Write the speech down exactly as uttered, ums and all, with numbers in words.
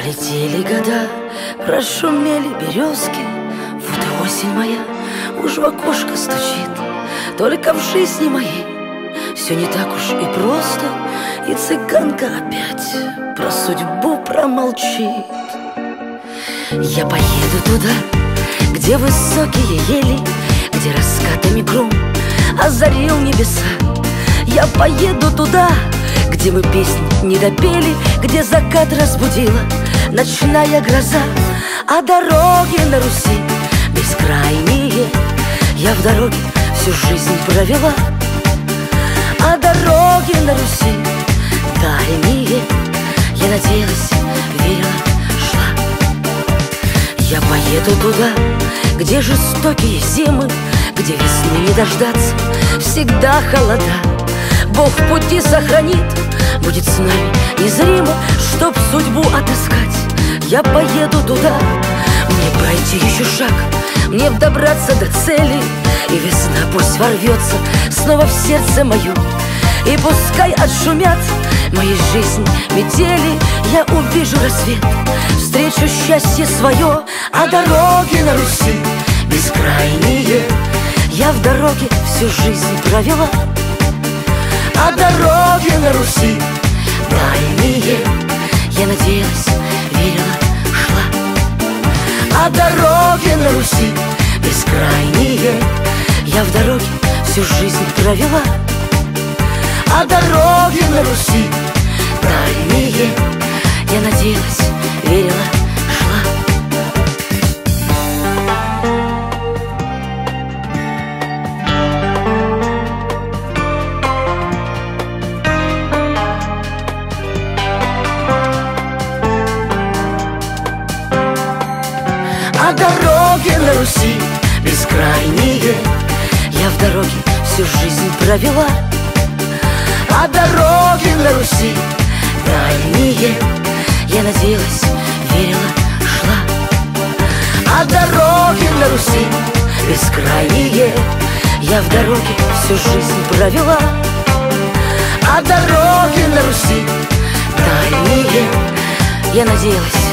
Пролетели года, прошумели березки, вот и осень моя уж в окошко стучит. Только в жизни моей все не так уж и просто, и цыганка опять про судьбу промолчит. Я поеду туда, где высокие ели, где раскатами гром озарил небеса. Я поеду туда, где мы песни не допели, где закат разбудила ночная гроза. А дороги на Руси бескрайние я в дороге всю жизнь провела. А дороги на Руси дальние я надеялась, верила, шла. Я поеду туда, где жестокие зимы, где весны не дождаться, всегда холода. Бог в пути сохранит, будет с нами незримо, чтоб судьбу отыскать. Я поеду туда, мне пройти еще шаг, мне добраться до цели, и весна пусть ворвется снова в сердце мое. И пускай отшумят моей жизни метели, я увижу рассвет, встречу счастье свое. А дороги на Руси бескрайние я в дороге всю жизнь провела. А дороги на Руси дальние я надеялась, верила, шла. А дороги на Руси бескрайние я в дороге всю жизнь провела. А дороги на Руси дальние я надеялась, верила, шла. А дороги на Руси бескрайние я в дороге всю жизнь провела. А дороги на Руси дальние я надеялась, верила, шла. А дороги на Руси бескрайние я в дороге всю жизнь провела. А дороги на Руси дальние я надеялась,